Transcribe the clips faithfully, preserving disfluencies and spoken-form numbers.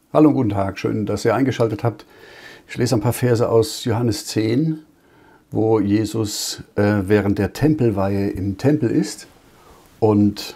Hallo und guten Tag, schön, dass ihr eingeschaltet habt. Ich lese ein paar Verse aus Johannes zehn, wo Jesus äh, während der Tempelweihe im Tempel ist und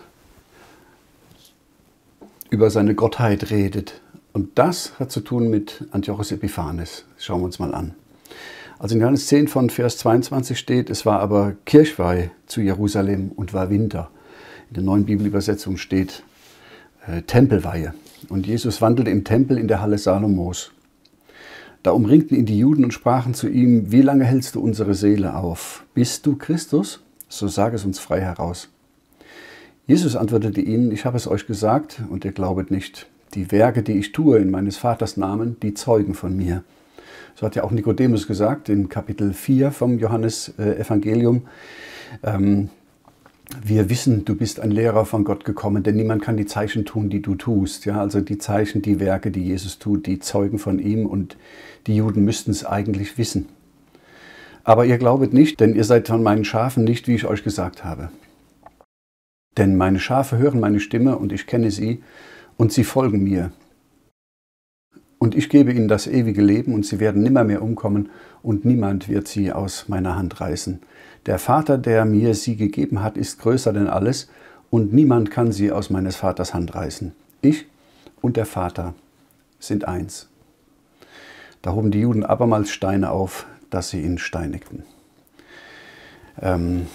über seine Gottheit redet. Und das hat zu tun mit Antiochos Epiphanes. Das schauen wir uns mal an. Also in Johannes zehn von Vers zweiundzwanzig steht, es war aber Kirchweih zu Jerusalem und war Winter. In der neuen Bibelübersetzung steht äh, Tempelweihe. Und Jesus wandelte im Tempel in der Halle Salomos. Da umringten ihn die Juden und sprachen zu ihm, wie lange hältst du unsere Seele auf? Bist du Christus? So sag es uns frei heraus. Jesus antwortete ihnen, ich habe es euch gesagt und ihr glaubet nicht. Die Werke, die ich tue in meines Vaters Namen, die zeugen von mir. So hat ja auch Nikodemus gesagt in Kapitel vier vom Johannes-Evangelium. Ähm, Wir wissen, du bist ein Lehrer von Gott gekommen, denn niemand kann die Zeichen tun, die du tust. Ja, also die Zeichen, die Werke, die Jesus tut, die zeugen von ihm und die Juden müssten es eigentlich wissen. Aber ihr glaubet nicht, denn ihr seid von meinen Schafen nicht, wie ich euch gesagt habe. Denn meine Schafe hören meine Stimme und ich kenne sie und sie folgen mir. Und ich gebe ihnen das ewige Leben und sie werden nimmermehr umkommen und niemand wird sie aus meiner Hand reißen. Der Vater, der mir sie gegeben hat, ist größer denn alles und niemand kann sie aus meines Vaters Hand reißen. Ich und der Vater sind eins. Da hoben die Juden abermals Steine auf, dass sie ihn steinigten. Ähm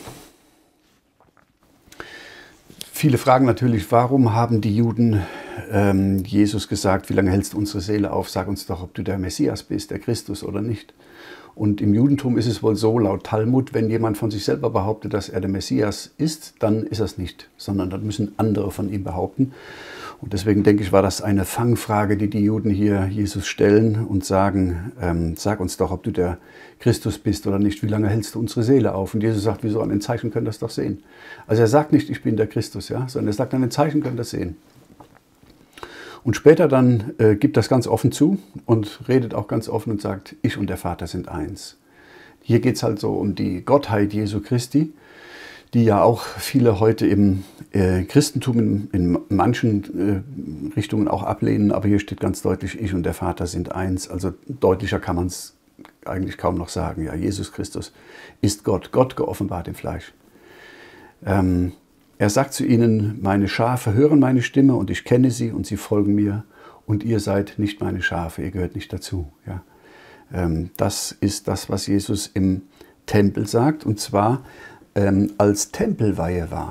Viele fragen natürlich, warum haben die Juden ähm, Jesus gesagt, wie lange hältst du unsere Seele auf? Sag uns doch, ob du der Messias bist, der Christus oder nicht. Und im Judentum ist es wohl so, laut Talmud, wenn jemand von sich selber behauptet, dass er der Messias ist, dann ist er es nicht, sondern dann müssen andere von ihm behaupten. Und deswegen denke ich, war das eine Fangfrage, die die Juden hier Jesus stellen und sagen, ähm, sag uns doch, ob du der Christus bist oder nicht, wie lange hältst du unsere Seele auf? Und Jesus sagt, wieso, an den Zeichen könnt ihr das doch sehen. Also er sagt nicht, ich bin der Christus, ja, sondern er sagt, an den Zeichen könnt ihr das sehen. Und später dann äh, gibt das ganz offen zu und redet auch ganz offen und sagt, ich und der Vater sind eins. Hier geht es halt so um die Gottheit Jesu Christi, die ja auch viele heute im äh, Christentum in, in manchen äh, Richtungen auch ablehnen. Aber hier steht ganz deutlich, ich und der Vater sind eins. Also deutlicher kann man es eigentlich kaum noch sagen. Ja, Jesus Christus ist Gott, Gott geoffenbart im Fleisch. Ähm, Er sagt zu ihnen, meine Schafe hören meine Stimme und ich kenne sie und sie folgen mir und ihr seid nicht meine Schafe, ihr gehört nicht dazu. Ja. Ähm, das ist das, was Jesus im Tempel sagt und zwar ähm, als Tempelweihe war.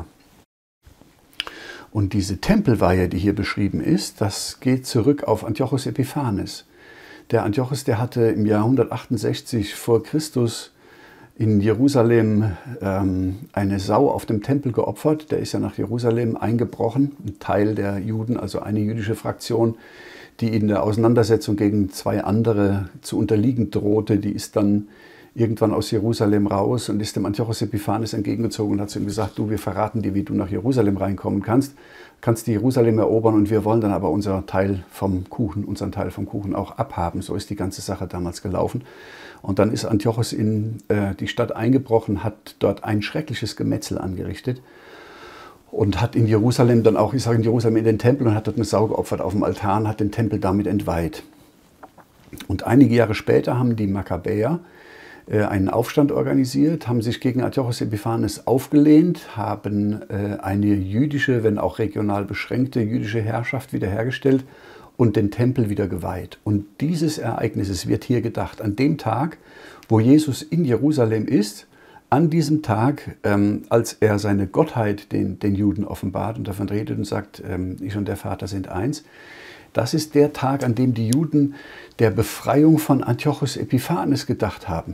Und diese Tempelweihe, die hier beschrieben ist, das geht zurück auf Antiochos Epiphanes. Der Antiochos, der hatte im Jahr hundertachtundsechzig vor Christus in Jerusalem ähm, eine Sau auf dem Tempel geopfert. Der ist ja nach Jerusalem eingebrochen, ein Teil der Juden, also eine jüdische Fraktion, die in der Auseinandersetzung gegen zwei andere zu unterliegen drohte, die ist dann irgendwann aus Jerusalem raus und ist dem Antiochos Epiphanes entgegengezogen und hat zu ihm gesagt, du, wir verraten dir, wie du nach Jerusalem reinkommen kannst, kannst die Jerusalem erobern und wir wollen dann aber unser Teil vom Kuchen, unseren Teil vom Kuchen auch abhaben. So ist die ganze Sache damals gelaufen. Und dann ist Antiochos in äh, die Stadt eingebrochen, hat dort ein schreckliches Gemetzel angerichtet und hat in Jerusalem dann auch, ich sage in Jerusalem, in den Tempel und hat dort eine Sau geopfert auf dem Altar und hat den Tempel damit entweiht. Und einige Jahre später haben die Makkabäer äh, einen Aufstand organisiert, haben sich gegen Antiochos Epiphanes aufgelehnt, haben äh, eine jüdische, wenn auch regional beschränkte jüdische Herrschaft wiederhergestellt und den Tempel wieder geweiht. Und dieses Ereignisses wird hier gedacht, an dem Tag, wo Jesus in Jerusalem ist, an diesem Tag, ähm, als er seine Gottheit den, den Juden offenbart und davon redet und sagt, ähm, ich und der Vater sind eins. Das ist der Tag, an dem die Juden der Befreiung von Antiochos Epiphanes gedacht haben.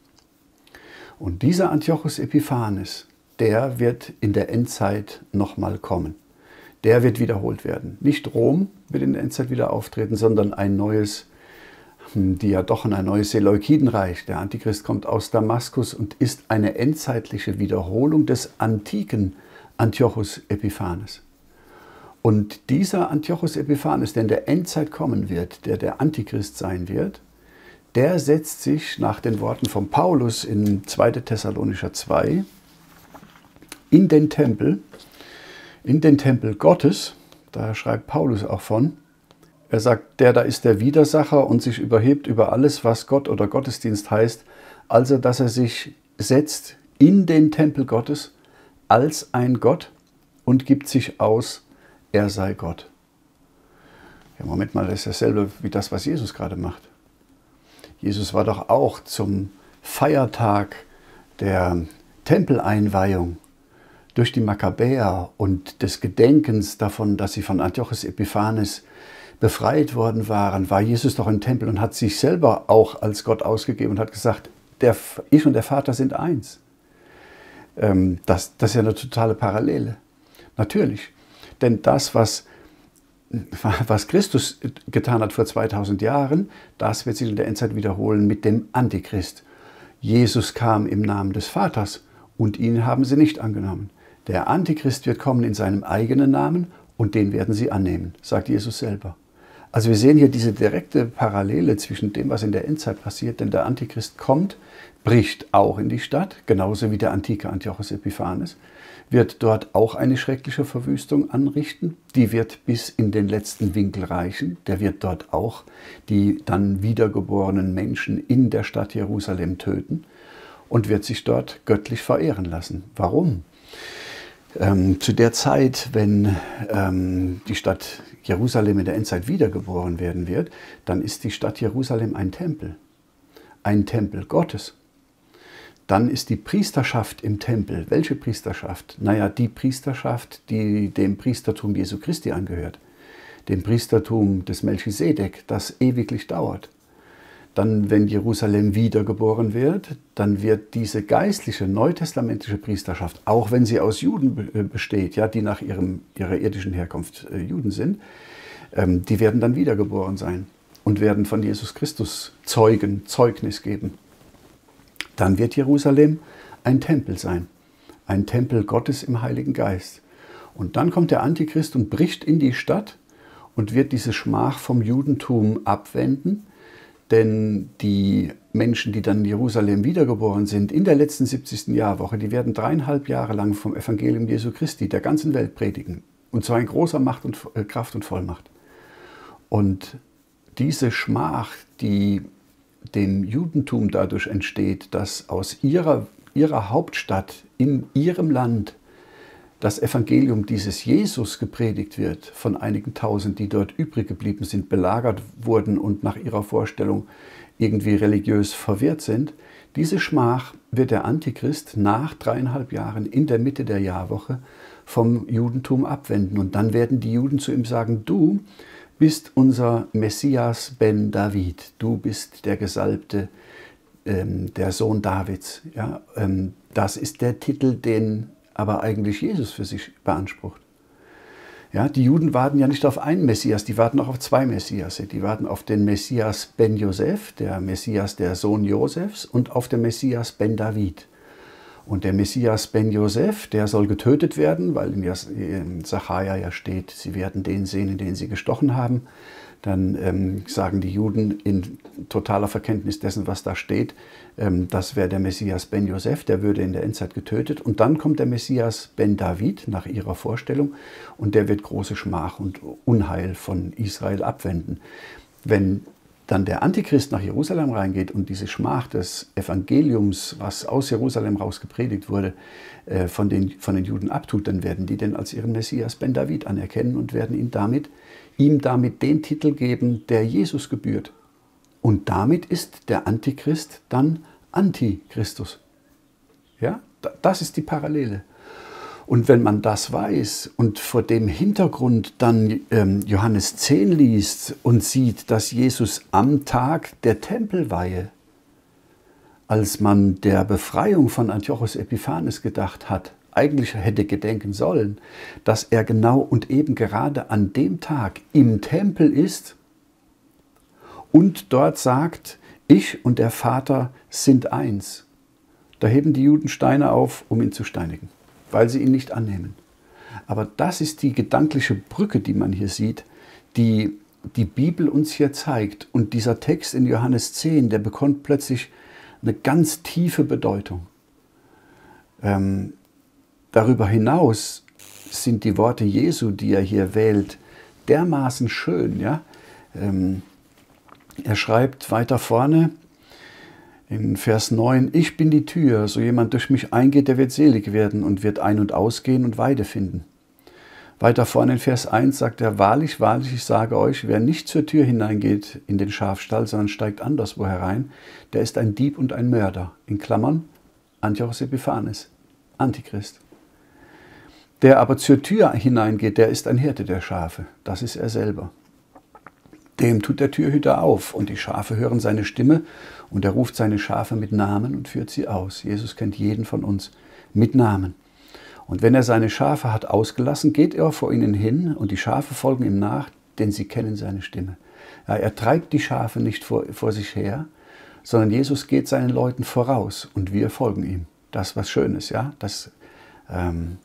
Und dieser Antiochos Epiphanes, der wird in der Endzeit nochmal kommen. Der wird wiederholt werden. Nicht Rom wird in der Endzeit wieder auftreten, sondern ein neues Diadochen, ein neues Seleukidenreich. Der Antichrist kommt aus Damaskus und ist eine endzeitliche Wiederholung des antiken Antiochos Epiphanes. Und dieser Antiochos Epiphanes, der in der Endzeit kommen wird, der der Antichrist sein wird, der setzt sich nach den Worten von Paulus in zweiter Thessalonicher zwei in den Tempel, in den Tempel Gottes, da schreibt Paulus auch von, Er sagt, der da ist der Widersacher und sich überhebt über alles, was Gott oder Gottesdienst heißt, also dass er sich setzt in den Tempel Gottes als ein Gott und gibt sich aus, er sei Gott. Ja, Moment mal, das ist dasselbe wie das, was Jesus gerade macht. Jesus war doch auch zum Feiertag der Tempeleinweihung durch die Makkabäer und des Gedenkens davon, dass sie von Antiochos Epiphanes befreit worden waren, war Jesus doch im Tempel und hat sich selber auch als Gott ausgegeben und hat gesagt, der, ich und der Vater sind eins. Ähm, das, das ist ja eine totale Parallele. Natürlich, denn das, was, was Christus getan hat vor zweitausend Jahren, das wird sich in der Endzeit wiederholen mit dem Antichrist. Jesus kam im Namen des Vaters und ihn haben sie nicht angenommen. Der Antichrist wird kommen in seinem eigenen Namen und den werden sie annehmen, sagt Jesus selber. Also wir sehen hier diese direkte Parallele zwischen dem, was in der Endzeit passiert, denn der Antichrist kommt, bricht auch in die Stadt, genauso wie der antike Antiochos Epiphanes, wird dort auch eine schreckliche Verwüstung anrichten, die wird bis in den letzten Winkel reichen, der wird dort auch die dann wiedergeborenen Menschen in der Stadt Jerusalem töten und wird sich dort göttlich verehren lassen. Warum? Ähm, zu der Zeit, wenn ähm, die Stadt Jerusalem in der Endzeit wiedergeboren werden wird, dann ist die Stadt Jerusalem ein Tempel, ein Tempel Gottes. Dann ist die Priesterschaft im Tempel. Welche Priesterschaft? Naja, die Priesterschaft, die dem Priestertum Jesu Christi angehört, dem Priestertum des Melchisedek, das ewiglich dauert. Dann, wenn Jerusalem wiedergeboren wird, dann wird diese geistliche, neutestamentliche Priesterschaft, auch wenn sie aus Juden besteht, ja, die nach ihrem, ihrer irdischen Herkunft äh, Juden sind, ähm, die werden dann wiedergeboren sein und werden von Jesus Christus Zeugen, Zeugnis geben. Dann wird Jerusalem ein Tempel sein, ein Tempel Gottes im Heiligen Geist. Und dann kommt der Antichrist und bricht in die Stadt und wird diese Schmach vom Judentum abwenden. Denn die Menschen, die dann in Jerusalem wiedergeboren sind, in der letzten siebzigsten Jahrwoche, die werden dreieinhalb Jahre lang vom Evangelium Jesu Christi der ganzen Welt predigen. Und zwar in großer Macht und äh, Kraft und Vollmacht. Und diese Schmach, die dem Judentum dadurch entsteht, dass aus ihrer, ihrer Hauptstadt, in ihrem Land, das Evangelium dieses Jesus gepredigt wird, von einigen Tausend, die dort übrig geblieben sind, belagert wurden und nach ihrer Vorstellung irgendwie religiös verwirrt sind, diese Schmach wird der Antichrist nach dreieinhalb Jahren in der Mitte der Jahrwoche vom Judentum abwenden. Und dann werden die Juden zu ihm sagen, du bist unser Messias ben David, du bist der Gesalbte, ähm, der Sohn Davids. Ja, ähm, das ist der Titel, den aber eigentlich Jesus für sich beansprucht. Ja, die Juden warten ja nicht auf einen Messias, die warten auch auf zwei Messias. Die warten auf den Messias ben Joseph, der Messias, der Sohn Josefs, und auf den Messias ben David. Und der Messias ben Joseph, der soll getötet werden, weil in Sacharja ja steht, sie werden den sehen, in den sie gestochen haben. Dann ähm, sagen die Juden in totaler Verkenntnis dessen, was da steht, ähm, das wäre der Messias ben Joseph, der würde in der Endzeit getötet. Und dann kommt der Messias ben David nach ihrer Vorstellung und der wird große Schmach und Unheil von Israel abwenden. Wenn dann der Antichrist nach Jerusalem reingeht und diese Schmach des Evangeliums, was aus Jerusalem raus gepredigt wurde, äh, von, den, von den Juden abtut, dann werden die den als ihren Messias ben David anerkennen und werden ihn damit ihm damit den Titel geben, der Jesus gebührt. Und damit ist der Antichrist dann Antichristus. Ja, das ist die Parallele. Und wenn man das weiß und vor dem Hintergrund dann ähm, Johannes zehn liest und sieht, dass Jesus am Tag der Tempelweihe, als man der Befreiung von Antiochos Epiphanes gedacht hat, eigentlich hätte gedenken sollen, dass er genau und eben gerade an dem Tag im Tempel ist und dort sagt, ich und der Vater sind eins. Da heben die Juden Steine auf, um ihn zu steinigen, weil sie ihn nicht annehmen. Aber das ist die gedankliche Brücke, die man hier sieht, die die Bibel uns hier zeigt. Und dieser Text in Johannes zehn, der bekommt plötzlich eine ganz tiefe Bedeutung. Ähm, Darüber hinaus sind die Worte Jesu, die er hier wählt, dermaßen schön. Ja? Ähm, er schreibt weiter vorne in Vers neun, ich bin die Tür, so jemand durch mich eingeht, der wird selig werden und wird ein- und ausgehen und Weide finden. Weiter vorne in Vers eins sagt er, wahrlich, wahrlich, ich sage euch, wer nicht zur Tür hineingeht in den Schafstall, sondern steigt anderswo herein, der ist ein Dieb und ein Mörder. In Klammern, Antiochos Epiphanes, Antichrist. Der aber zur Tür hineingeht, der ist ein Hirte der Schafe. Das ist er selber. Dem tut der Türhüter auf und die Schafe hören seine Stimme und er ruft seine Schafe mit Namen und führt sie aus. Jesus kennt jeden von uns mit Namen. Und wenn er seine Schafe hat ausgelassen, geht er vor ihnen hin und die Schafe folgen ihm nach, denn sie kennen seine Stimme. Ja, er treibt die Schafe nicht vor, vor sich her, sondern Jesus geht seinen Leuten voraus und wir folgen ihm. Das ist was Schönes, ja, das ähm,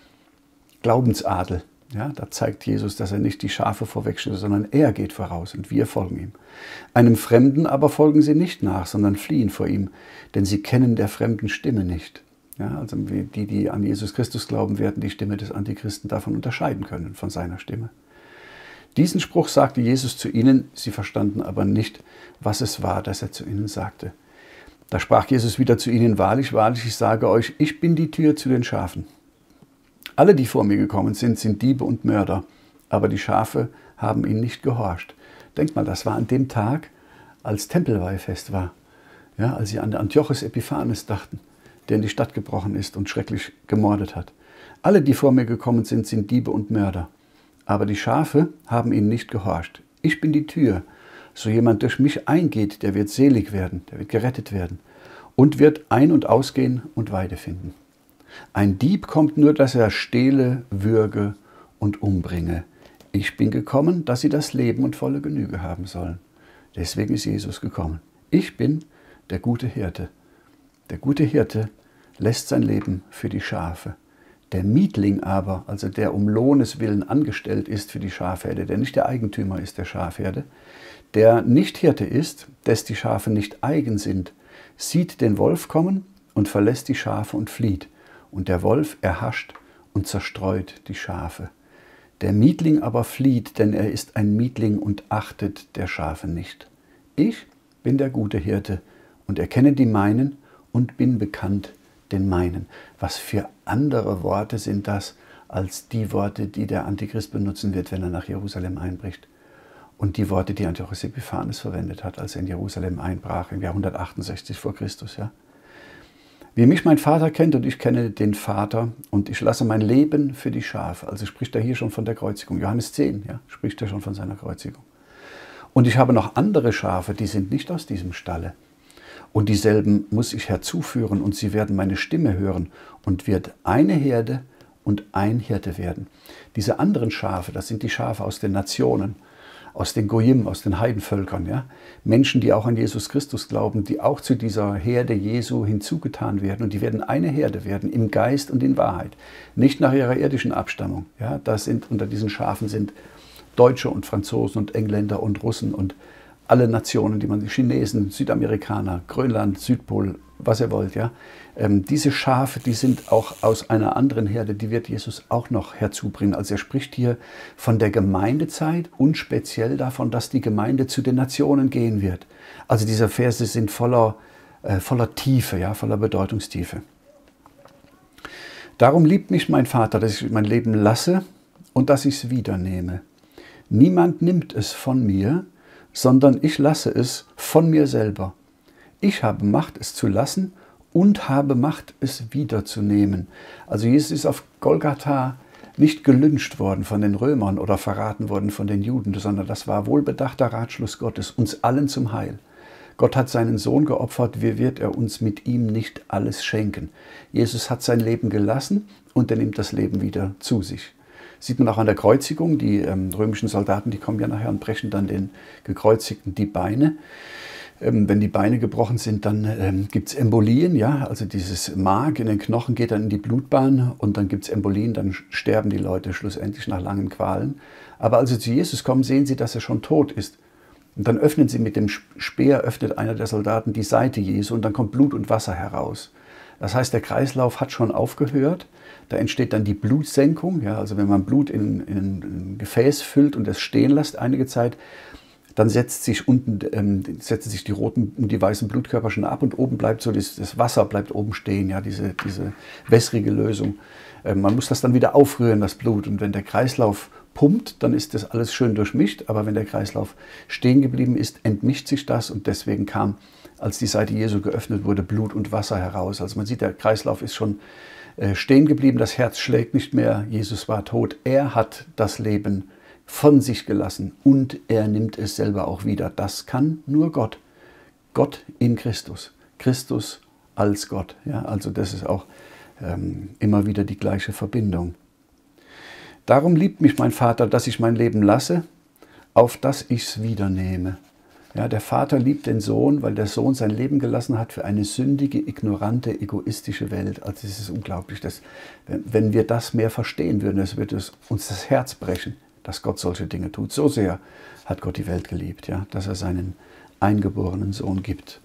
Glaubensadel. Ja, da zeigt Jesus, dass er nicht die Schafe vorwegstellt, sondern er geht voraus und wir folgen ihm. Einem Fremden aber folgen sie nicht nach, sondern fliehen vor ihm, denn sie kennen der fremden Stimme nicht. Ja, also die, die an Jesus Christus glauben, werden die Stimme des Antichristen davon unterscheiden können, von seiner Stimme. Diesen Spruch sagte Jesus zu ihnen, sie verstanden aber nicht, was es war, das er zu ihnen sagte. Da sprach Jesus wieder zu ihnen, wahrlich, wahrlich, ich sage euch, ich bin die Tür zu den Schafen. Alle, die vor mir gekommen sind, sind Diebe und Mörder, aber die Schafe haben ihnen nicht gehorcht. Denkt mal, das war an dem Tag, als Tempelweihfest war, ja, als sie an Antiochos Epiphanes dachten, der in die Stadt gebrochen ist und schrecklich gemordet hat. Alle, die vor mir gekommen sind, sind Diebe und Mörder, aber die Schafe haben ihnen nicht gehorcht. Ich bin die Tür, so jemand durch mich eingeht, der wird selig werden, der wird gerettet werden und wird ein- und ausgehen und Weide finden. Ein Dieb kommt nur, dass er stehle, würge und umbringe. Ich bin gekommen, dass sie das Leben und volle Genüge haben sollen. Deswegen ist Jesus gekommen. Ich bin der gute Hirte. Der gute Hirte lässt sein Leben für die Schafe. Der Mietling aber, also der um Lohnes willen angestellt ist für die Schafherde, der nicht der Eigentümer ist der Schafherde, der nicht Hirte ist, des die Schafe nicht eigen sind, sieht den Wolf kommen und verlässt die Schafe und flieht. Und der Wolf erhascht und zerstreut die Schafe. Der Mietling aber flieht, denn er ist ein Mietling und achtet der Schafe nicht. Ich bin der gute Hirte und erkenne die meinen und bin bekannt den meinen. Was für andere Worte sind das als die Worte, die der Antichrist benutzen wird, wenn er nach Jerusalem einbricht? Und die Worte, die Antiochos Epiphanes verwendet hat, als er in Jerusalem einbrach, im Jahr hundertachtundsechzig vor Christus, ja? Wie mich mein Vater kennt und ich kenne den Vater und ich lasse mein Leben für die Schafe. Also spricht er hier schon von der Kreuzigung. Johannes zehn, ja, spricht er schon von seiner Kreuzigung. Und ich habe noch andere Schafe, die sind nicht aus diesem Stalle. Und dieselben muss ich herzuführen und sie werden meine Stimme hören und wird eine Herde und ein Hirte werden. Diese anderen Schafe, das sind die Schafe aus den Nationen, aus den Goyim, aus den Heidenvölkern, ja? Menschen, die auch an Jesus Christus glauben, die auch zu dieser Herde Jesu hinzugetan werden. Und die werden eine Herde werden, im Geist und in Wahrheit. Nicht nach ihrer irdischen Abstammung. Ja? Das sind, unter diesen Schafen sind Deutsche und Franzosen und Engländer und Russen und alle Nationen, die man, Chinesen, Südamerikaner, Grönland, Südpol, was ihr wollt. Ja? Ähm, diese Schafe, die sind auch aus einer anderen Herde, die wird Jesus auch noch herzubringen. Also er spricht hier von der Gemeindezeit und speziell davon, dass die Gemeinde zu den Nationen gehen wird. Also diese Verse sind voller, äh, voller Tiefe, ja? Voller Bedeutungstiefe. Darum liebt mich mein Vater, dass ich mein Leben lasse und dass ich es wieder nehme. Niemand nimmt es von mir, sondern ich lasse es von mir selber. Ich habe Macht, es zu lassen und habe Macht, es wiederzunehmen. Also Jesus ist auf Golgatha nicht gelyncht worden von den Römern oder verraten worden von den Juden, sondern das war wohlbedachter Ratschluss Gottes, uns allen zum Heil. Gott hat seinen Sohn geopfert, wie wird er uns mit ihm nicht alles schenken? Jesus hat sein Leben gelassen und er nimmt das Leben wieder zu sich. Sieht man auch an der Kreuzigung, die ähm, römischen Soldaten, die kommen ja nachher und brechen dann den Gekreuzigten die Beine. Ähm, wenn die Beine gebrochen sind, dann ähm, gibt es Embolien, ja, also dieses Mark in den Knochen geht dann in die Blutbahn und dann gibt es Embolien, dann sterben die Leute schlussendlich nach langen Qualen. Aber als sie zu Jesus kommen, sehen sie, dass er schon tot ist. Und dann öffnen sie mit dem Speer, öffnet einer der Soldaten die Seite Jesu und dann kommt Blut und Wasser heraus. Das heißt, der Kreislauf hat schon aufgehört. Da entsteht dann die Blutsenkung. Ja, also wenn man Blut in, in ein Gefäß füllt und es stehen lässt einige Zeit, dann setzt sich unten, ähm, setzen sich die roten und die weißen Blutkörperchen ab und oben bleibt so, das, das Wasser bleibt oben stehen, ja, diese, diese wässrige Lösung. Ähm, man muss das dann wieder aufrühren, das Blut. Und wenn der Kreislauf pumpt, dann ist das alles schön durchmischt. Aber wenn der Kreislauf stehen geblieben ist, entmischt sich das. Und deswegen kam, als die Seite Jesu geöffnet wurde, Blut und Wasser heraus. Also man sieht, der Kreislauf ist schon äh, stehen geblieben, das Herz schlägt nicht mehr. Jesus war tot. Er hat das Leben von sich gelassen und er nimmt es selber auch wieder. Das kann nur Gott. Gott in Christus. Christus als Gott. Ja, also das ist auch ähm, immer wieder die gleiche Verbindung. Darum liebt mich mein Vater, dass ich mein Leben lasse, auf dass ich es wieder nehme. Ja, der Vater liebt den Sohn, weil der Sohn sein Leben gelassen hat für eine sündige, ignorante, egoistische Welt. Also es ist unglaublich, dass, wenn wir das mehr verstehen würden, das würde uns das Herz brechen, dass Gott solche Dinge tut. So sehr hat Gott die Welt geliebt, ja, dass er seinen eingeborenen Sohn gibt.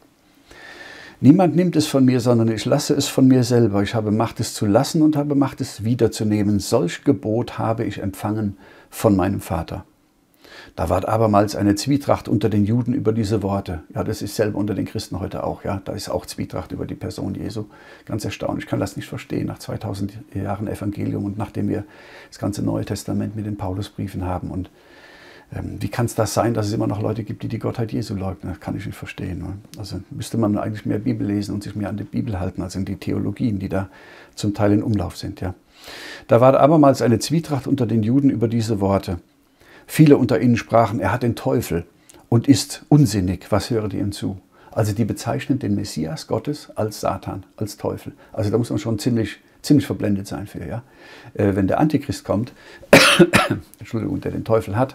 Niemand nimmt es von mir, sondern ich lasse es von mir selber. Ich habe Macht, es zu lassen und habe Macht, es wiederzunehmen. Solch Gebot habe ich empfangen von meinem Vater. Da war abermals eine Zwietracht unter den Juden über diese Worte. Ja, das ist selber unter den Christen heute auch. Ja, da ist auch Zwietracht über die Person Jesu. Ganz erstaunlich. Ich kann das nicht verstehen nach zweitausend Jahren Evangelium und nachdem wir das ganze Neue Testament mit den Paulusbriefen haben. Und ähm, wie kann es das sein, dass es immer noch Leute gibt, die die Gottheit Jesu leugnen? Das kann ich nicht verstehen. Ne? Also müsste man eigentlich mehr Bibel lesen und sich mehr an die Bibel halten, als an die Theologien, die da zum Teil in Umlauf sind. Ja. Da war abermals eine Zwietracht unter den Juden über diese Worte. Viele unter ihnen sprachen, er hat den Teufel und ist unsinnig. Was höret ihr ihm zu? Also die bezeichnen den Messias Gottes als Satan, als Teufel. Also da muss man schon ziemlich, ziemlich verblendet sein für. Ja? Äh, wenn der Antichrist kommt, Entschuldigung, der den Teufel hat,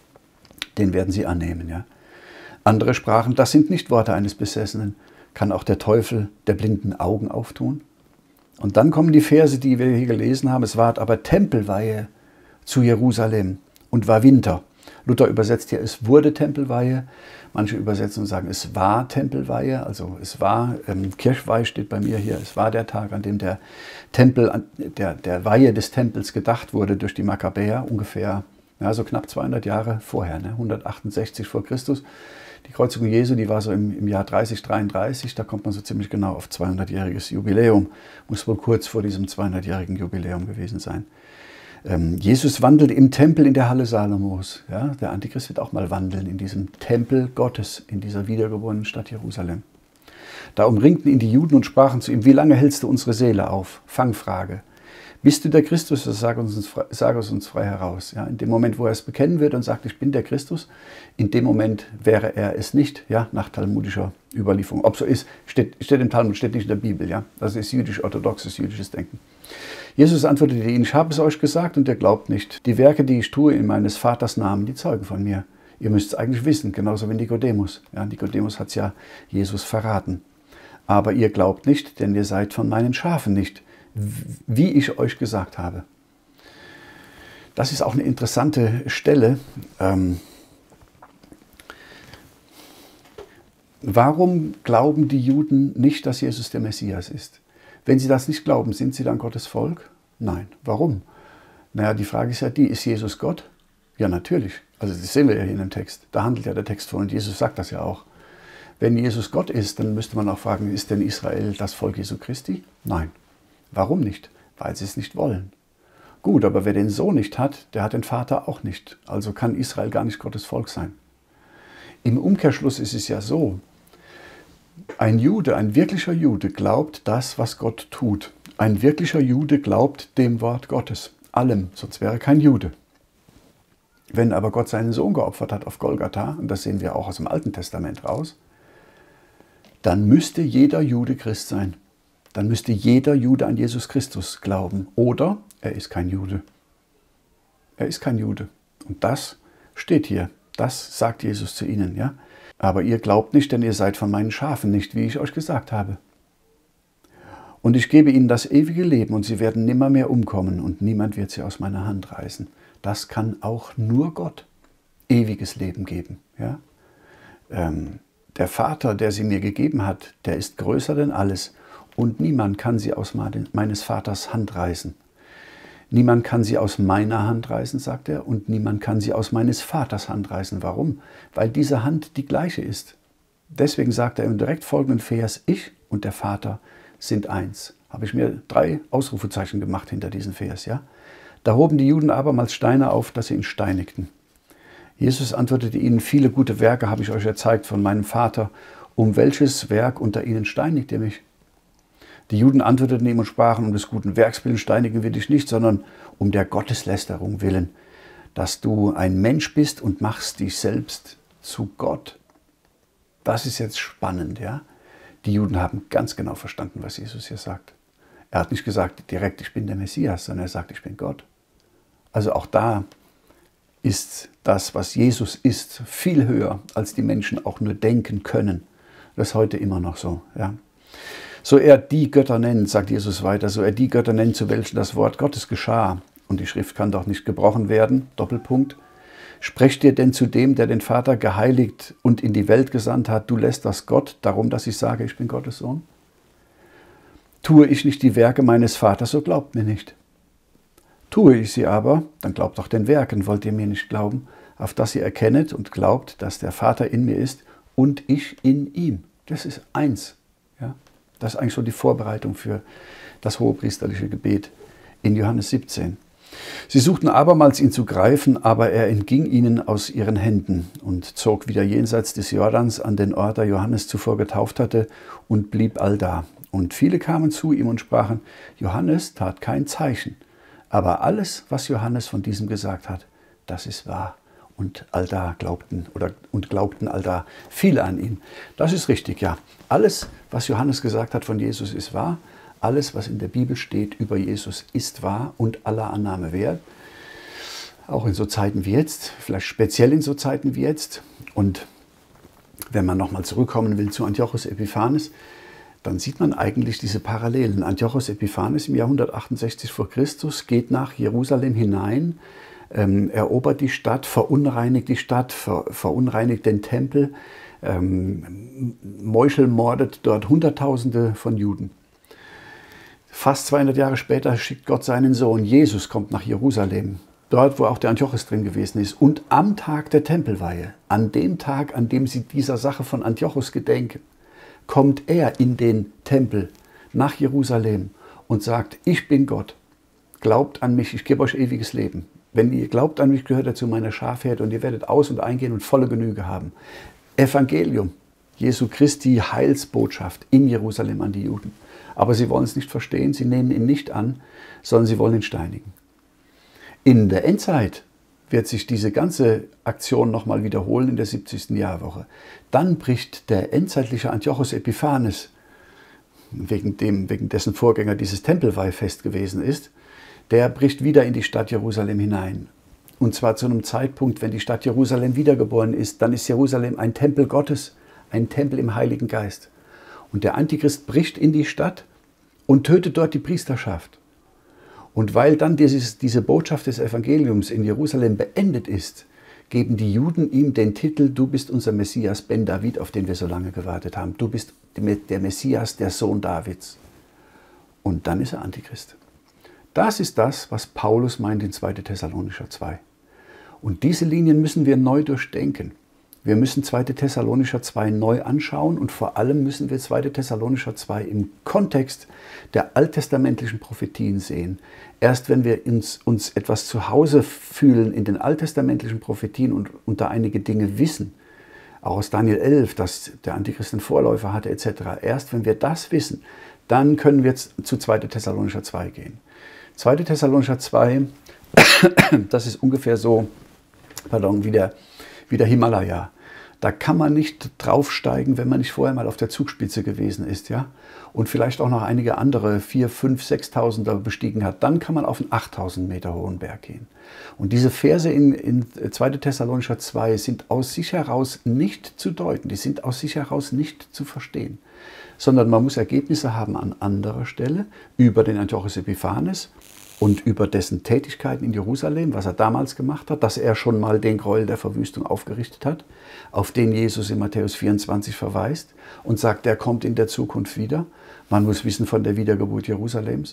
den werden sie annehmen. Ja? Andere sprachen, das sind nicht Worte eines Besessenen. Kann auch der Teufel der blinden Augen auftun? Und dann kommen die Verse, die wir hier gelesen haben. Es ward aber Tempelweihe zu Jerusalem. Und war Winter. Luther übersetzt hier, es wurde Tempelweihe. Manche übersetzen und sagen, es war Tempelweihe. Also es war, ähm, Kirchweih steht bei mir hier, es war der Tag, an dem der Tempel, der, der Weihe des Tempels gedacht wurde durch die Makkabäer, ungefähr, ja, so knapp zweihundert Jahre vorher, ne, hundertachtundsechzig vor Christus. Die Kreuzigung Jesu, die war so im, im Jahr dreißig dreiunddreißig, da kommt man so ziemlich genau auf zweihundertjähriges Jubiläum. Muss wohl kurz vor diesem zweihundertjährigen Jubiläum gewesen sein. Jesus wandelt im Tempel in der Halle Salomos. Ja, der Antichrist wird auch mal wandeln in diesem Tempel Gottes, in dieser wiedergeborenen Stadt Jerusalem. Da umringten ihn die Juden und sprachen zu ihm, wie lange hältst du unsere Seele auf? Fangfrage. Bist du der Christus? Das sag uns, sag es uns frei heraus. Ja, in dem Moment, wo er es bekennen wird und sagt, ich bin der Christus, in dem Moment wäre er es nicht, ja, nach talmudischer Überlieferung. Ob so ist, steht, steht im Talmud, steht nicht in der Bibel. Ja? Das ist jüdisch-orthodoxes, jüdisches Denken. Jesus antwortete ihnen, ich habe es euch gesagt und ihr glaubt nicht. Die Werke, die ich tue in meines Vaters Namen, die zeugen von mir. Ihr müsst es eigentlich wissen, genauso wie Nikodemus. Ja, Nikodemus hat es ja Jesus verraten. Aber ihr glaubt nicht, denn ihr seid von meinen Schafen nicht, wie ich euch gesagt habe. Das ist auch eine interessante Stelle. Ähm, warum glauben die Juden nicht, dass Jesus der Messias ist? Wenn sie das nicht glauben, sind sie dann Gottes Volk? Nein. Warum? Naja, die Frage ist ja die, ist Jesus Gott? Ja, natürlich. Also das sehen wir ja hier in dem Text. Da handelt ja der Text von und Jesus sagt das ja auch. Wenn Jesus Gott ist, dann müsste man auch fragen, ist denn Israel das Volk Jesu Christi? Nein. Warum nicht? Weil sie es nicht wollen. Gut, aber wer den Sohn nicht hat, der hat den Vater auch nicht. Also kann Israel gar nicht Gottes Volk sein. Im Umkehrschluss ist es ja so, ein Jude, ein wirklicher Jude glaubt das, was Gott tut. Ein wirklicher Jude glaubt dem Wort Gottes, allem, sonst wäre kein Jude. Wenn aber Gott seinen Sohn geopfert hat auf Golgatha, und das sehen wir auch aus dem Alten Testament raus, dann müsste jeder Jude Christ sein. Dann müsste jeder Jude an Jesus Christus glauben. Oder er ist kein Jude. Er ist kein Jude. Und das steht hier. Das sagt Jesus zu ihnen, ja. Aber ihr glaubt nicht, denn ihr seid von meinen Schafen nicht, wie ich euch gesagt habe. Und ich gebe ihnen das ewige Leben und sie werden nimmermehr umkommen und niemand wird sie aus meiner Hand reißen. Das kann auch nur Gott ewiges Leben geben. Ja? Ähm, der Vater, der sie mir gegeben hat, der ist größer denn alles und niemand kann sie aus meines Vaters Hand reißen. Niemand kann sie aus meiner Hand reißen, sagt er, und niemand kann sie aus meines Vaters Hand reißen. Warum? Weil diese Hand die gleiche ist. Deswegen sagt er im direkt folgenden Vers, ich und der Vater sind eins. Habe ich mir drei Ausrufezeichen gemacht hinter diesen Vers. Ja? Da hoben die Juden abermals Steine auf, dass sie ihn steinigten. Jesus antwortete ihnen, viele gute Werke habe ich euch erzeigt von meinem Vater. Um welches Werk unter ihnen steinigt ihr mich? Die Juden antworteten ihm und sprachen, um des guten Werks willen steinigen wir dich nicht, sondern um der Gotteslästerung willen, dass du ein Mensch bist und machst dich selbst zu Gott. Das ist jetzt spannend, ja? Die Juden haben ganz genau verstanden, was Jesus hier sagt. Er hat nicht gesagt direkt, ich bin der Messias, sondern er sagt, ich bin Gott. Also auch da ist das, was Jesus ist, viel höher, als die Menschen auch nur denken können. Das ist heute immer noch so, ja? So er die Götter nennt, sagt Jesus weiter, so er die Götter nennt, zu welchen das Wort Gottes geschah. Und die Schrift kann doch nicht gebrochen werden, Doppelpunkt. Sprecht ihr denn zu dem, der den Vater geheiligt und in die Welt gesandt hat, du lässt das Gott, darum, dass ich sage, ich bin Gottes Sohn? Tue ich nicht die Werke meines Vaters, so glaubt mir nicht. Tue ich sie aber, dann glaubt auch den Werken, wollt ihr mir nicht glauben, auf dass ihr erkennet und glaubt, dass der Vater in mir ist und ich in ihm. Das ist eins, ja. Das ist eigentlich so die Vorbereitung für das hohepriesterliche Gebet in Johannes siebzehn. Sie suchten abermals, ihn zu greifen, aber er entging ihnen aus ihren Händen und zog wieder jenseits des Jordans an den Ort, der Johannes zuvor getauft hatte, und blieb allda. Und viele kamen zu ihm und sprachen, Johannes tat kein Zeichen, aber alles, was Johannes von diesem gesagt hat, das ist wahr. Und allda glaubten oder und glaubten allda viele an ihn. Das ist richtig, ja. Alles, was Johannes gesagt hat von Jesus, ist wahr. Alles, was in der Bibel steht über Jesus, ist wahr und aller Annahme wert. Auch in so Zeiten wie jetzt, vielleicht speziell in so Zeiten wie jetzt. Und wenn man nochmal zurückkommen will zu Antiochus Epiphanes, dann sieht man eigentlich diese Parallelen. Antiochus Epiphanes im Jahr hundertachtundsechzig vor Christus geht nach Jerusalem hinein, ähm, erobert die Stadt, verunreinigt die Stadt, ver, verunreinigt den Tempel, ähm, meuchelmordet dort Hunderttausende von Juden. Fast zweihundert Jahre später schickt Gott seinen Sohn. Jesus kommt nach Jerusalem, dort, wo auch der Antiochus drin gewesen ist. Und am Tag der Tempelweihe, an dem Tag, an dem sie dieser Sache von Antiochus gedenken, kommt er in den Tempel nach Jerusalem und sagt, ich bin Gott, glaubt an mich, ich gebe euch ewiges Leben. Wenn ihr glaubt an mich, gehört ihr zu meiner Schafherde und ihr werdet aus- und eingehen und volle Genüge haben. Evangelium, Jesu Christi Heilsbotschaft in Jerusalem an die Juden. Aber sie wollen es nicht verstehen, sie nehmen ihn nicht an, sondern sie wollen ihn steinigen. In der Endzeit wird sich diese ganze Aktion nochmal wiederholen in der siebzigsten Jahrwoche. Dann bricht der endzeitliche Antiochus Epiphanes, wegen, dem, wegen dessen Vorgänger dieses Tempelweihfest gewesen ist, der bricht wieder in die Stadt Jerusalem hinein. Und zwar zu einem Zeitpunkt, wenn die Stadt Jerusalem wiedergeboren ist, dann ist Jerusalem ein Tempel Gottes, ein Tempel im Heiligen Geist. Und der Antichrist bricht in die Stadt und tötet dort die Priesterschaft. Und weil dann dieses, diese Botschaft des Evangeliums in Jerusalem beendet ist, geben die Juden ihm den Titel, du bist unser Messias, Ben David, auf den wir so lange gewartet haben. Du bist der Messias, der Sohn Davids. Und dann ist er Antichrist. Das ist das, was Paulus meint in zweiter Thessalonicher zwei. Und diese Linien müssen wir neu durchdenken. Wir müssen zweiter Thessalonicher zwei neu anschauen und vor allem müssen wir zweiter Thessalonicher zwei im Kontext der alttestamentlichen Prophetien sehen. Erst wenn wir uns, uns etwas zu Hause fühlen in den alttestamentlichen Prophetien und unter einige Dinge wissen, auch aus Daniel elf, dass der Antichrist einen Vorläufer hatte et cetera, erst wenn wir das wissen, dann können wir jetzt zu zweiter Thessalonicher zwei gehen. zweiter Thessalonicher zwei, das ist ungefähr so, pardon, wie der wie der Himalaya. Da kann man nicht draufsteigen, wenn man nicht vorher mal auf der Zugspitze gewesen ist, ja, und vielleicht auch noch einige andere viertausend, fünftausend, sechstausender bestiegen hat. Dann kann man auf einen achttausend Meter hohen Berg gehen. Und diese Verse in, in zweiter Thessalonicher zwei sind aus sich heraus nicht zu deuten, die sind aus sich heraus nicht zu verstehen, sondern man muss Ergebnisse haben an anderer Stelle über den Antiochus Epiphanes und über dessen Tätigkeiten in Jerusalem, was er damals gemacht hat, dass er schon mal den Gräuel der Verwüstung aufgerichtet hat, auf den Jesus in Matthäus vierundzwanzig verweist und sagt, er kommt in der Zukunft wieder. Man muss wissen von der Wiedergeburt Jerusalems.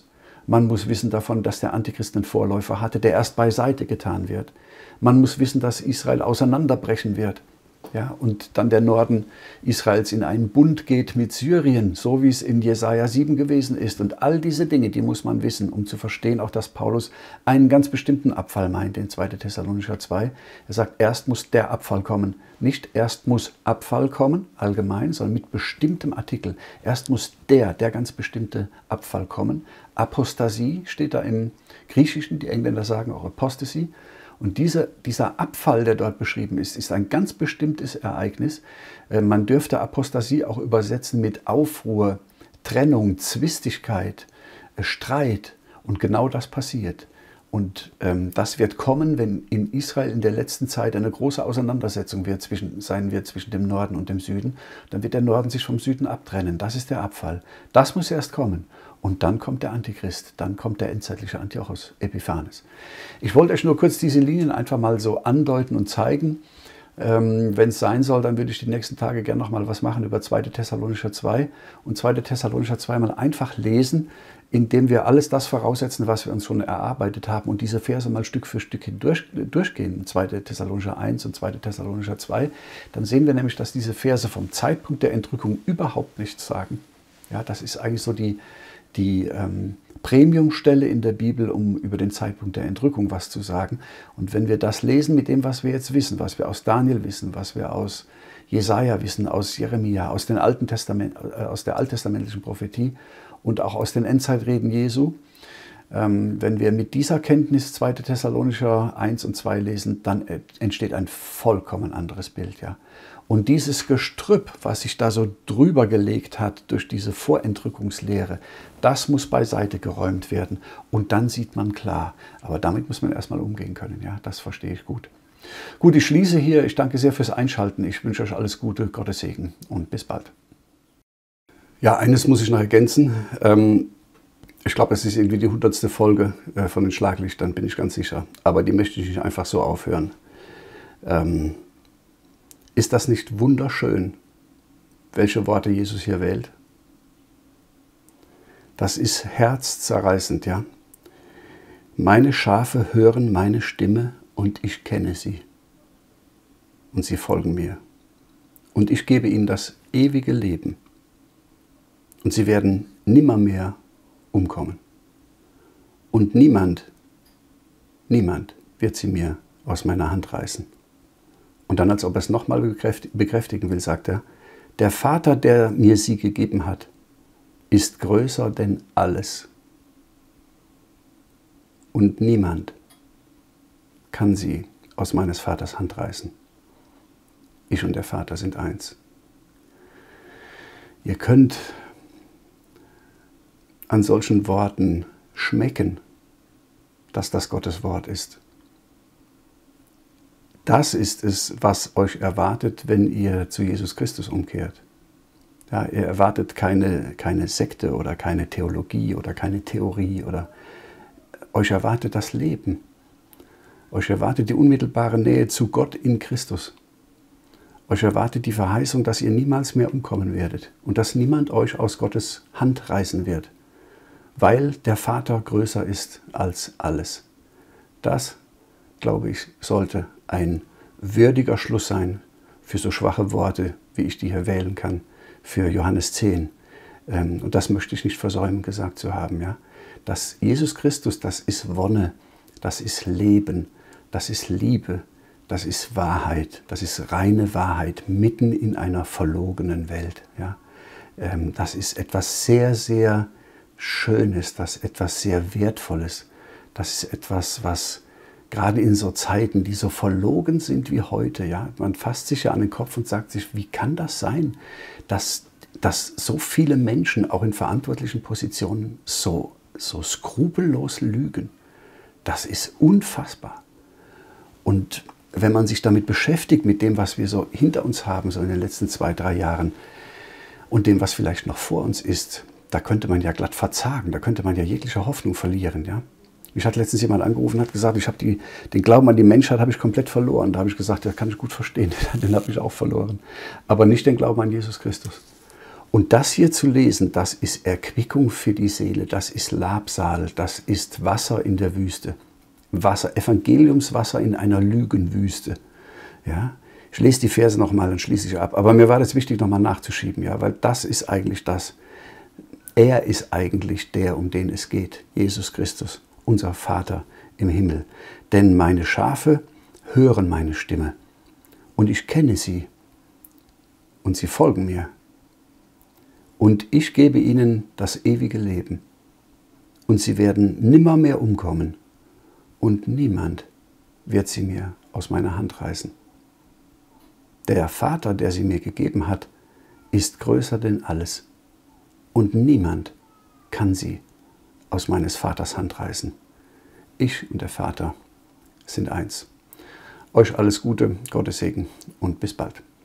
Man muss wissen davon, dass der Antichrist einen Vorläufer hatte, der erst beiseite getan wird. Man muss wissen, dass Israel auseinanderbrechen wird. Ja, und dann der Norden Israels in einen Bund geht mit Syrien, so wie es in Jesaja sieben gewesen ist. Und all diese Dinge, die muss man wissen, um zu verstehen, auch dass Paulus einen ganz bestimmten Abfall meint in zweiter Thessalonicher zwei. Er sagt, erst muss der Abfall kommen. Nicht erst muss Abfall kommen, allgemein, sondern mit bestimmtem Artikel. Erst muss der, der ganz bestimmte Abfall kommen. Apostasie steht da im Griechischen, die Engländer sagen auch Apostasy. Und dieser, dieser Abfall, der dort beschrieben ist, ist ein ganz bestimmtes Ereignis. Man dürfte Apostasie auch übersetzen mit Aufruhr, Trennung, Zwistigkeit, Streit. Und genau das passiert. Und ähm, das wird kommen, wenn in Israel in der letzten Zeit eine große Auseinandersetzung wird zwischen, sein wird zwischen dem Norden und dem Süden. Dann wird der Norden sich vom Süden abtrennen. Das ist der Abfall. Das muss erst kommen. Und dann kommt der Antichrist, dann kommt der endzeitliche Antiochos Epiphanes. Ich wollte euch nur kurz diese Linien einfach mal so andeuten und zeigen. Ähm, wenn es sein soll, dann würde ich die nächsten Tage gerne noch mal was machen über zweiter Thessalonicher zwei. Und zweiter Thessalonicher zwei mal einfach lesen, indem wir alles das voraussetzen, was wir uns schon erarbeitet haben und diese Verse mal Stück für Stück hindurch, durchgehen, zweiter Thessalonicher eins und zweiter Thessalonicher zwei. Dann sehen wir nämlich, dass diese Verse vom Zeitpunkt der Entrückung überhaupt nichts sagen. Ja, das ist eigentlich so die die ähm, Premiumstelle in der Bibel, um über den Zeitpunkt der Entrückung was zu sagen. Und wenn wir das lesen mit dem, was wir jetzt wissen, was wir aus Daniel wissen, was wir aus Jesaja wissen, aus Jeremia, aus, den Alten Testament, äh, aus der alttestamentlichen Prophetie und auch aus den Endzeitreden Jesu, ähm, wenn wir mit dieser Kenntnis zweiter Thessalonicher eins und zwei lesen, dann entsteht ein vollkommen anderes Bild. Ja. Und dieses Gestrüpp, was sich da so drüber gelegt hat durch diese Vorentrückungslehre, das muss beiseite geräumt werden und dann sieht man klar. Aber damit muss man erstmal umgehen können, ja, das verstehe ich gut. Gut, ich schließe hier. Ich danke sehr fürs Einschalten. Ich wünsche euch alles Gute, Gottes Segen und bis bald. Ja, eines muss ich noch ergänzen. Ähm, ich glaube, es ist irgendwie die hundertste Folge äh, von den Schlaglichtern, bin ich ganz sicher. Aber die möchte ich nicht einfach so aufhören. Ähm, Ist das nicht wunderschön, welche Worte Jesus hier wählt? Das ist herzzerreißend, ja. Meine Schafe hören meine Stimme und ich kenne sie. Und sie folgen mir. Und ich gebe ihnen das ewige Leben. Und sie werden nimmermehr umkommen. Und niemand, niemand wird sie mir aus meiner Hand reißen. Und dann, als ob er es nochmal bekräftigen will, sagt er, der Vater, der mir sie gegeben hat, ist größer denn alles. Und niemand kann sie aus meines Vaters Hand reißen. Ich und der Vater sind eins. Ihr könnt an solchen Worten schmecken, dass das Gottes Wort ist. Das ist es, was euch erwartet, wenn ihr zu Jesus Christus umkehrt. Ja, ihr erwartet keine, keine Sekte oder keine Theologie oder keine Theorie. Oder euch erwartet das Leben. Euch erwartet die unmittelbare Nähe zu Gott in Christus. Euch erwartet die Verheißung, dass ihr niemals mehr umkommen werdet und dass niemand euch aus Gottes Hand reißen wird, weil der Vater größer ist als alles. Das, glaube ich, sollte ein würdiger Schluss sein für so schwache Worte, wie ich die hier wählen kann, für Johannes zehn. Und das möchte ich nicht versäumen, gesagt zu haben. Ja? Dass Jesus Christus, das ist Wonne, das ist Leben, das ist Liebe, das ist Wahrheit, das ist reine Wahrheit mitten in einer verlogenen Welt. Ja? Das ist etwas sehr, sehr Schönes, das ist etwas sehr Wertvolles. Das ist etwas, was gerade in so Zeiten, die so verlogen sind wie heute, ja, man fasst sich ja an den Kopf und sagt sich, wie kann das sein, dass, dass so viele Menschen auch in verantwortlichen Positionen so, so skrupellos lügen? Das ist unfassbar. Und wenn man sich damit beschäftigt, mit dem, was wir so hinter uns haben, so in den letzten zwei, drei Jahren und dem, was vielleicht noch vor uns ist, da könnte man ja glatt verzagen, da könnte man ja jegliche Hoffnung verlieren, ja. Mich hat letztens jemand angerufen und hat gesagt, ich habe die, den Glauben an die Menschheit habe ich komplett verloren. Da habe ich gesagt, das kann ich gut verstehen, den habe ich auch verloren. Aber nicht den Glauben an Jesus Christus. Und das hier zu lesen, das ist Erquickung für die Seele, das ist Labsal, das ist Wasser in der Wüste. Wasser, Evangeliumswasser in einer Lügenwüste. Ja? Ich lese die Verse nochmal und schließe ich ab. Aber mir war das wichtig, nochmal nachzuschieben, ja? Weil das ist eigentlich das. Er ist eigentlich der, um den es geht. Jesus Christus, unser Vater im Himmel. Denn meine Schafe hören meine Stimme. Und ich kenne sie. Und sie folgen mir. Und ich gebe ihnen das ewige Leben. Und sie werden nimmermehr umkommen. Und niemand wird sie mir aus meiner Hand reißen. Der Vater, der sie mir gegeben hat, ist größer denn alles. Und niemand kann sie aus meines Vaters Hand reißen. Ich und der Vater sind eins. Euch alles Gute, Gottes Segen und bis bald.